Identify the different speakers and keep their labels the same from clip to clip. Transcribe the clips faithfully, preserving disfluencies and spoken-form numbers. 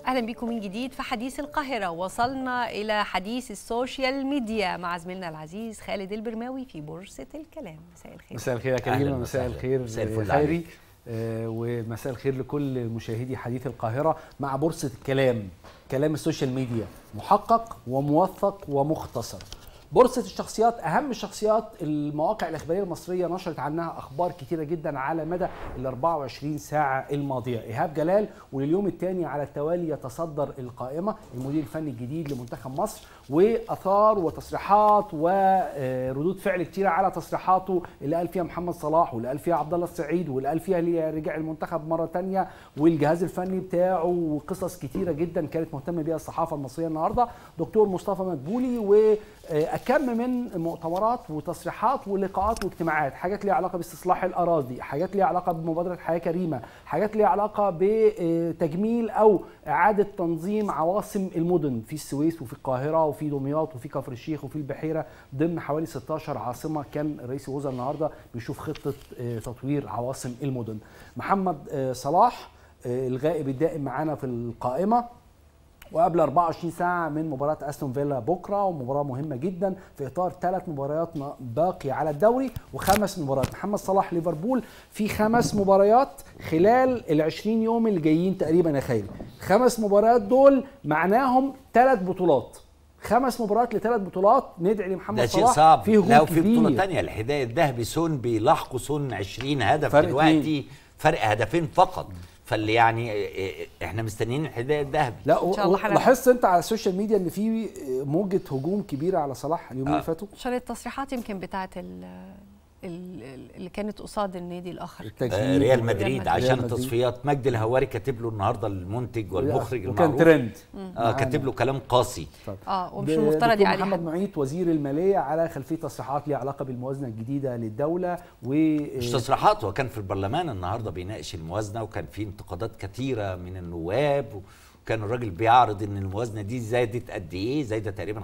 Speaker 1: أهلا بكم من جديد في حديث القاهرة. وصلنا إلى حديث السوشيال ميديا مع زميلنا العزيز خالد البرماوي في بورصة الكلام. مساء الخير.
Speaker 2: مساء الخير يا كريم. مساء الخير خيري. آه ومساء الخير لكل مشاهدي حديث القاهرة مع بورصة الكلام. كلام السوشيال ميديا محقق وموثق ومختصر. بورصة الشخصيات، أهم الشخصيات المواقع الإخبارية المصرية نشرت عنها أخبار كتيرة جدا على مدى ال أربعة وعشرين ساعة الماضية. إيهاب جلال ولليوم الثاني على التوالي يتصدر القائمة، المدير الفني الجديد لمنتخب مصر، وأثار وتصريحات وردود فعل كتيرة على تصريحاته اللي قال فيها محمد صلاح واللي قال فيها عبد الله السعيد واللي قال فيها اللي رجع المنتخب مرة تانية والجهاز الفني بتاعه، وقصص كتيرة جدا كانت مهتمة بيها الصحافة المصرية النهاردة. دكتور مصطفى مدبولي و كم من مؤتمرات وتصريحات ولقاءات واجتماعات، حاجات ليها علاقه باستصلاح الاراضي، حاجات ليها علاقه بمبادره حياه كريمه، حاجات ليها علاقه بتجميل او اعاده تنظيم عواصم المدن في السويس وفي القاهره وفي دمياط وفي كفر الشيخ وفي البحيره، ضمن حوالي ستة عشر عاصمه. كان رئيس الوزراء النهارده بيشوف خطه تطوير عواصم المدن. محمد صلاح الغائب الدائم معانا في القائمه، وقبل أربعة وعشرين ساعة من مباراة أستون فيلا بكرة، ومباراة مهمة جدا في إطار ثلاث مباريات باقية على الدوري وخمس مباريات. محمد صلاح ليفربول في خمس مباريات خلال العشرين يوم اللي جايين تقريبا يا خيري. خمس مباريات دول معناهم ثلاث بطولات، خمس مباريات لثلاث بطولات. ندعي لمحمد صلاح.
Speaker 3: صعب.
Speaker 2: في هجوم
Speaker 3: لو
Speaker 2: كبير.
Speaker 3: في بطولة ثانية الحذاء الذهبي سون بيلاحقوا سون عشرين هدف دلوقتي، فرق هدفين فقط. فاللي يعني احنا مستنيين الحذاء الذهبي.
Speaker 2: لا لاحظت انت على السوشيال ميديا ان في موجه هجوم كبيره على صلاح اليومين اللي آه. فاتوا،
Speaker 1: عشان التصريحات يمكن بتاعه اللي كانت قصاد النادي الاخر
Speaker 3: آه ريال مدريد، عشان التصفيات. مجدي الهواري كاتب له النهارده المنتج والمخرج المعروف،
Speaker 2: وكان ترند.
Speaker 3: اه كاتب له كلام قاسي.
Speaker 1: اه ومش المفترض عليه.
Speaker 2: محمد معيط وزير الماليه على خلفيه تصريحات ليها علاقه بالموازنه الجديده للدوله، و
Speaker 3: مش تصريحات، هو كان في البرلمان النهارده بيناقش الموازنه، وكان في انتقادات كثيره من النواب، كان الراجل بيعرض ان الموازنه دي زادت قد ايه، زايده تقريبا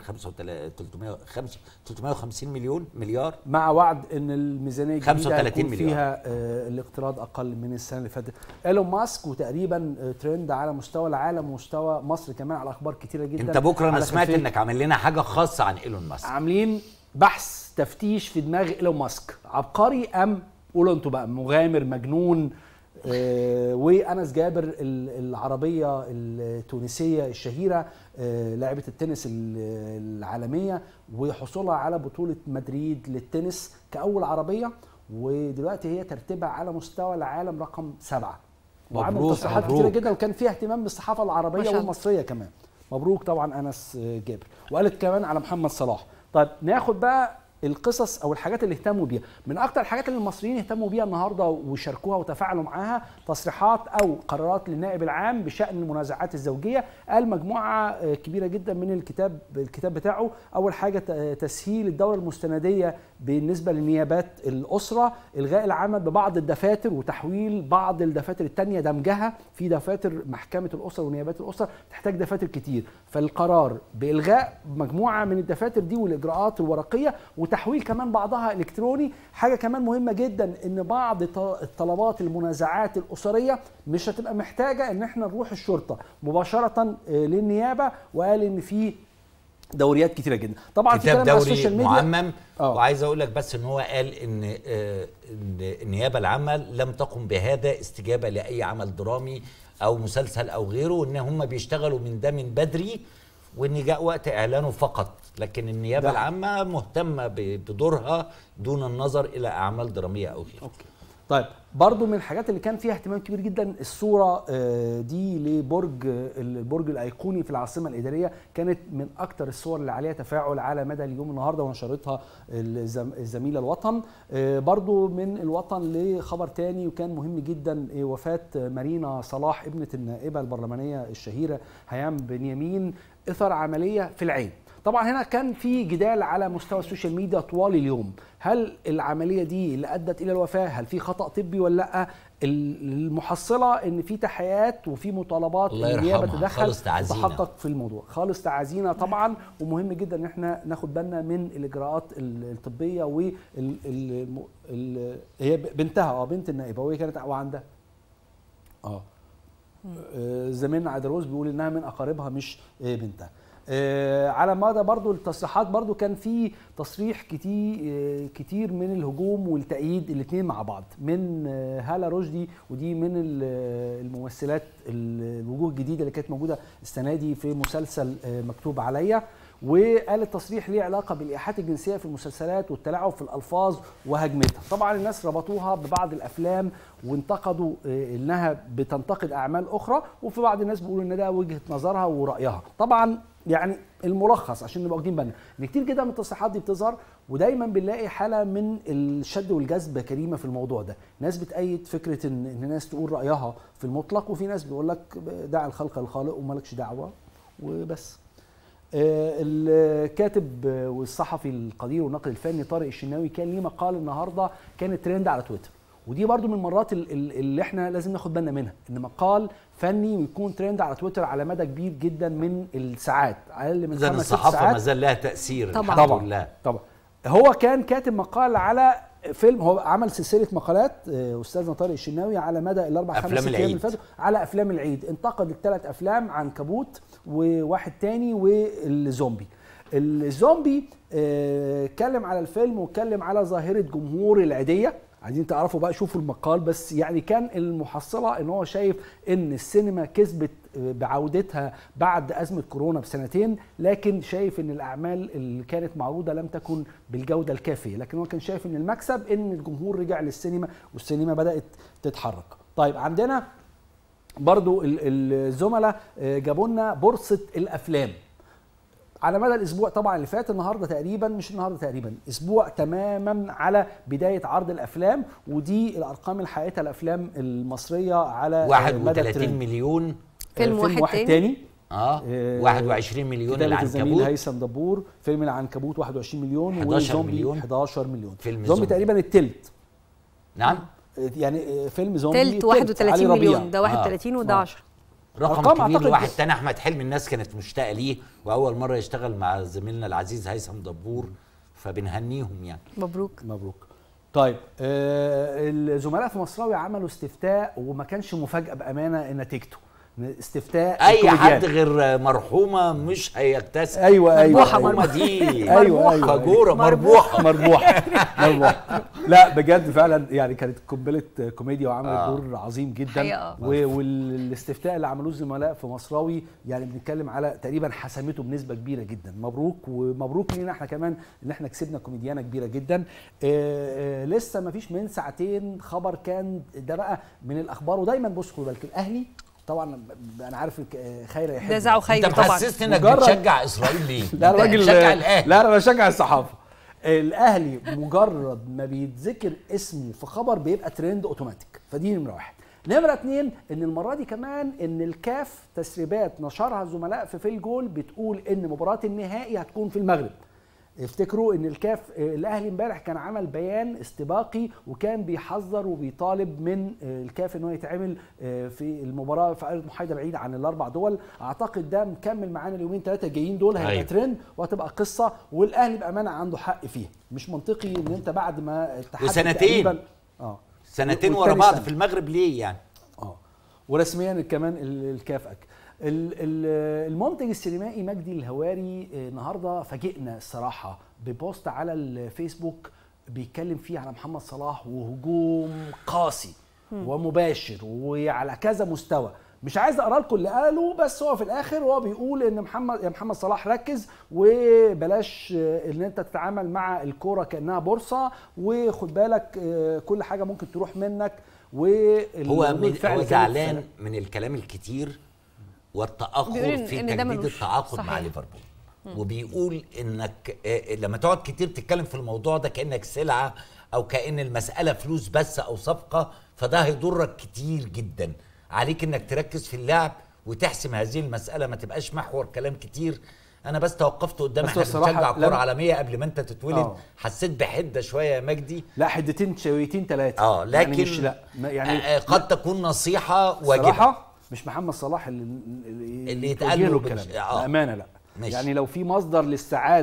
Speaker 3: ثلاثمائة وخمسين مليون مليار،
Speaker 2: مع وعد ان الميزانيه الجديده
Speaker 3: خمسة وثلاثين
Speaker 2: هيكون فيها آه الاقتراض اقل من السنه اللي فاتت. ايلون ماسك وتقريبا آه ترند على مستوى العالم ومستوى مصر كمان على اخبار كتيره جدا.
Speaker 3: انت بكره انا سمعت انك عامل لنا حاجه خاصه عن ايلون ماسك.
Speaker 2: عاملين بحث تفتيش في دماغ ايلون ماسك، عبقري ام قولوا انتوا بقى مغامر مجنون. آه وأنس جابر العربية التونسية الشهيرة، آه لاعبة التنس العالمية، وحصولها على بطولة مدريد للتنس كأول عربية، ودلوقتي هي ترتيبها على مستوى العالم رقم سبعة. وعملت تصريحات كتيرة جدا، وكان فيها اهتمام بالصحافة العربية والمصرية كمان. مبروك طبعا أنس جابر. وقالت كمان على محمد صلاح. طيب ناخد بقى القصص او الحاجات اللي اهتموا بيها. من اكتر الحاجات اللي المصريين اهتموا بيها النهارده وشاركوها وتفاعلوا معاها تصريحات او قرارات للنائب العام بشان المنازعات الزوجيه. قال مجموعه كبيره جدا من الكتاب الكتاب بتاعه. اول حاجه تسهيل الدوره المستنديه بالنسبه لنيابات الاسره، الغاء العمل ببعض الدفاتر وتحويل بعض الدفاتر الثانيه دمجها في دفاتر محكمه الاسره ونيابات الاسره تحتاج دفاتر كتير، فالقرار بالغاء مجموعه من الدفاتر دي والاجراءات الورقيه وتحويل كمان بعضها الكتروني. حاجه كمان مهمه جدا ان بعض الطلبات المنازعات الاسريه مش هتبقى محتاجه ان احنا نروح الشرطه مباشره للنيابه، وقال ان في دوريات كتيره جدا. طبعا
Speaker 3: في كلام على السوشيال ميديا معمم. أوه. وعايز اقول لك بس ان هو قال ان آه ان النيابه العامه لم تقم بهذا استجابه لاي عمل درامي او مسلسل او غيره، وان هم بيشتغلوا من ده من بدري، وان جاء وقت اعلانه فقط، لكن النيابه ده. العامه مهتمه بدورها دون النظر الى اعمال دراميه او غيره.
Speaker 2: اوكي. طيب برضو من الحاجات اللي كان فيها اهتمام كبير جدا الصوره دي لبرج البرج الايقوني في العاصمه الاداريه، كانت من اكتر الصور اللي عليها تفاعل على مدى اليوم النهارده، ونشرتها الزميله الوطن. برضو من الوطن لخبر تاني وكان مهم جدا، وفاه مارينا صلاح ابنه النائبه البرلمانيه الشهيره هيام بنيامين اثر عمليه في العين. طبعا هنا كان في جدال على مستوى السوشيال ميديا طوال اليوم، هل العمليه دي اللي ادت الى الوفاه هل في خطا طبي ولا لا؟ المحصله ان في تحيات وفي مطالبات النيابه تدخل وتحقق في الموضوع. خالص تعازينا طبعا، ومهم جدا ان احنا ناخد بالنا من الاجراءات الطبيه. و هي بنتها اه بنت النائبه وهي كانت وعندها اه زميلنا عيدروس بيقول انها من اقاربها مش بنتها. على مدى برضو التصريحات برضو كان في تصريح كتير كتير من الهجوم والتأييد الاثنين مع بعض، من هالة رشدي ودي من الممثلات الوجوه الجديده اللي كانت موجوده السنه دي في مسلسل مكتوب عليا، وقال التصريح ليه علاقه بالايحاءات الجنسيه في المسلسلات والتلاعب في الالفاظ وهجمتها. طبعا الناس ربطوها ببعض الافلام وانتقدوا انها بتنتقد اعمال اخرى، وفي بعض الناس بيقولوا ان ده وجهه نظرها ورايها. طبعا يعني الملخص عشان نبقى واخدين بالنا ان كتير جدا من التصريحات دي بتظهر، ودايما بنلاقي حاله من الشد والجذب كريمه في الموضوع ده. ناس بتأيد فكره ان ان ناس تقول رايها في المطلق، وفي ناس بيقول لك دع الخلق الخالق ومالكش دعوه وبس. الكاتب والصحفي القدير والناقد الفني طارق الشناوي كان ليه مقال النهارده كان ترند على تويتر، ودي برضو من المرات اللي احنا لازم ناخد بالنا منها، ان مقال فني ويكون ترند على تويتر على مدى كبير جدا من الساعات، اقل من خمس ست ساعات.
Speaker 3: الصحافه ما زال لها تاثير
Speaker 1: طبعا
Speaker 3: الحمد
Speaker 2: طبعا
Speaker 3: لله.
Speaker 2: طبعا هو كان كاتب مقال على فيلم، هو عمل سلسله مقالات استاذنا طارق الشناوي على مدى الاربع خمس ست ايام اللي فاتوا على افلام العيد، انتقد الثلاث افلام عنكبوت وواحد تاني والزومبي. الزومبي اتكلم على الفيلم واتكلم على ظاهره جمهور العيديه، عايزين تعرفوا بقى شوفوا المقال، بس يعني كان المحصله ان هو شايف ان السينما كسبت بعودتها بعد ازمه كورونا بسنتين، لكن شايف ان الاعمال اللي كانت معروضه لم تكن بالجوده الكافيه، لكن هو كان شايف ان المكسب ان الجمهور رجع للسينما والسينما بدات تتحرك. طيب عندنا برضو الزملاء جابوا لنا بورصه الافلام على مدى الاسبوع طبعا اللي فات، النهارده تقريبا مش النهارده تقريبا اسبوع تماما على بدايه عرض الافلام، ودي الارقام الحقيقيه الافلام المصريه على
Speaker 3: واحد وثلاثين مليون
Speaker 1: فيلم,
Speaker 2: فيلم واحد, واحد تاني
Speaker 3: اه واحد وعشرين مليون العنكبوت،
Speaker 2: هيثم دبور، فيلم العنكبوت واحد وعشرين مليون، وزومبي حداشر مليون.
Speaker 3: فيلم
Speaker 2: زومبي تقريبا التلت.
Speaker 3: نعم
Speaker 2: يعني فيلم زومبي
Speaker 1: تلت واحد وثلاثين مليون، ده واحد وثلاثين وده عشرة.
Speaker 3: رقم كبير لواحد تاني. احمد حلمي الناس كانت مشتاقه ليه، واول مره يشتغل مع زميلنا العزيز هيثم دبور، فبنهنيهم يعني.
Speaker 1: مبروك
Speaker 2: مبروك. طيب آه الزملاء في مصراوي عملوا استفتاء وما كانش مفاجاه بامانه نتيجته، استفتاء
Speaker 3: اي حد غير مرحومه مش هيكتسب.
Speaker 2: ايوه ايوه
Speaker 1: مربوحه
Speaker 3: مرحومه دي
Speaker 2: ايوه ايوه
Speaker 3: خجوره مربوحه
Speaker 2: مربوحه مربوحه. لا بجد فعلا يعني كانت قنبله كوميديا وعملت آه. دور عظيم جدا، والاستفتاء اللي عملوه الزملاء في مصراوي يعني بنتكلم على تقريبا حسمته بنسبه كبيره جدا. مبروك، ومبروك لينا احنا كمان ان احنا كسبنا كوميديانه كبيره جدا. آآ آآ لسه ما فيش من ساعتين خبر كان ده بقى من الاخبار، ودايما بص خد بالك الاهلي طبعا انا عارف خيري يحب
Speaker 1: ده زعو خيري
Speaker 3: طبعا. انت محسسني انك بتشجع اسرائيل ليه؟
Speaker 2: لا الراجل
Speaker 3: بتشجع الاهلي.
Speaker 2: لا انا بشجع الصحافه. الاهلي مجرد ما بيتذكر اسمه في خبر بيبقى ترند اوتوماتيك، فدي نمره واحد. نمره اتنين ان المره دي كمان ان الكاف تسريبات نشرها الزملاء في في الجول بتقول ان مباراه النهائي هتكون في المغرب. افتكروا ان الكاف الاهلي امبارح كان عمل بيان استباقي وكان بيحذر وبيطالب من الكاف ان هو يتعمل في المباراه في ارض محايده بعيد عن الاربع دول. اعتقد ده مكمل معانا اليومين ثلاثه جايين دول، هيبقى أيوة. ترند وهتبقى قصه، والاهلي بامانه عنده حق فيها. مش منطقي ان انت بعد ما الاتحاد
Speaker 3: وسنتين اه سنتين ورا بعض في المغرب ليه يعني؟
Speaker 2: اه ورسميا كمان الكاف أك. المنتج السينمائي مجدي الهواري النهارده فاجئنا الصراحه ببوست على الفيسبوك بيتكلم فيه على محمد صلاح وهجوم قاسي ومباشر وعلى كذا مستوى. مش عايز اقرا لكم اللي قاله، بس هو في الاخر هو بيقول ان محمد يا محمد صلاح ركز وبلاش ان انت تتعامل مع الكوره كانها بورصه، وخد بالك كل حاجه ممكن تروح منك.
Speaker 3: هو من هو زعلان من الكلام الكتير والتأخر في تجديد التعاقد مع ليفربول، وبيقول انك لما تقعد كتير تتكلم في الموضوع ده كأنك سلعة او كأن المسألة فلوس بس او صفقة، فده هيضرك كتير جدا. عليك انك تركز في اللعب وتحسم هذه المسألة، ما تبقاش محور كلام كتير. انا بس توقفت قدام احنا بنشجع كرة عالمية قبل ما انت تتولد. أوه. حسيت بحدة شوية يا مجدي.
Speaker 2: لا حدتين شويتين ثلاثة
Speaker 3: اه لكن
Speaker 2: يعني مش لا
Speaker 3: يعني قد لا تكون نصيحة واجبة.
Speaker 2: صراحة مش محمد صلاح اللي
Speaker 3: اللي يتقال له
Speaker 2: الكلام آه. بأمانة لا ماشي. يعني لو في مصدر للسعادة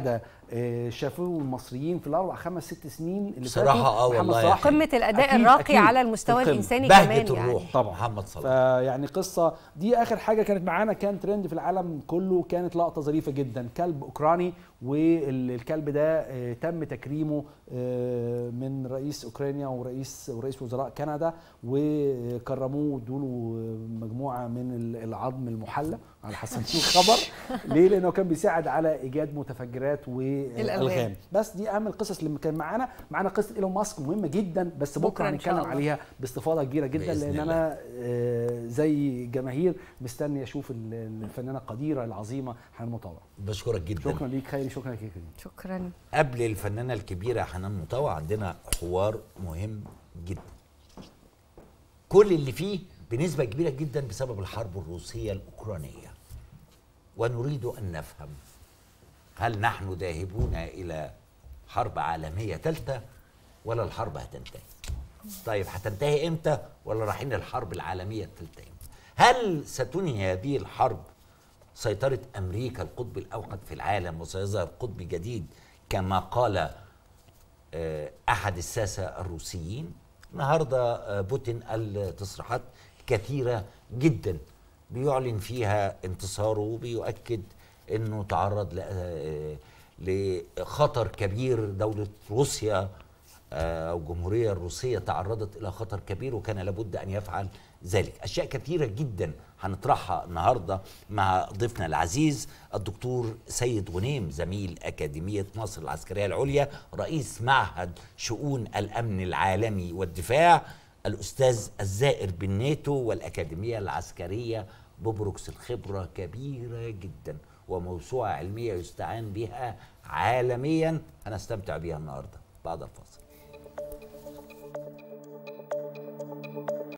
Speaker 2: شافوه المصريين في الاربع خمس ست سنين اللي
Speaker 3: صراحه اه والله
Speaker 1: قمه الاداء الراقي على المستوى الانساني كمان
Speaker 3: الروح
Speaker 1: يعني.
Speaker 3: طبعا محمد صلاح.
Speaker 2: فيعني قصه دي اخر حاجه كانت معانا، كان ترند في العالم كله، كانت لقطه ظريفه جدا، كلب اوكراني، والكلب ده تم تكريمه من رئيس اوكرانيا ورئيس ورئيس وزراء كندا، وكرموه وادوا له مجموعه من العظم المحلى على حسب الخبر. ليه؟ لانه كان بيساعد على ايجاد متفجرات والغام. بس دي اهم القصص اللي كان معانا. معانا قصه ايلون ماسك مهمه جدا، بس بكره هنتكلم عليها باستفاضه كبيره جدا، لان انا زي جماهير مستني اشوف الفنانه القديره العظيمه حنان مطاوع.
Speaker 3: بشكرك جدا.
Speaker 2: شكرا ليك خيري، شكرا لك يا كريم.
Speaker 1: شكرا.
Speaker 3: قبل الفنانه الكبيره حنان مطاوع عندنا حوار مهم جدا، كل اللي فيه بنسبه كبيره جدا بسبب الحرب الروسيه الاوكرانيه، ونريد ان نفهم هل نحن ذاهبون الى حرب عالميه ثالثه ولا الحرب هتنتهي؟ طيب هتنتهي امتى؟ ولا رايحين للحرب العالميه الثالثه امتى؟ هل ستنهي هذه الحرب سيطره امريكا القطب الاوحد في العالم وسيظهر قطب جديد كما قال احد الساسه الروسيين؟ النهارده بوتين قال تصريحات كثيره جدا بيعلن فيها انتصاره، وبيؤكد انه تعرض لخطر كبير. دوله روسيا او الجمهوريه الروسيه تعرضت الى خطر كبير وكان لابد ان يفعل ذلك. اشياء كثيره جدا هنطرحها النهارده مع ضيفنا العزيز الدكتور سيد غنيم، زميل اكاديميه مصر العسكريه العليا، رئيس معهد شؤون الامن العالمي والدفاع، الاستاذ الزائر بالناتو والاكاديميه العسكريه ببروكس. الخبره كبيره جدا وموسوعه علميه يستعان بها عالميا، هنستمتع بها النهارده بعد الفاصل.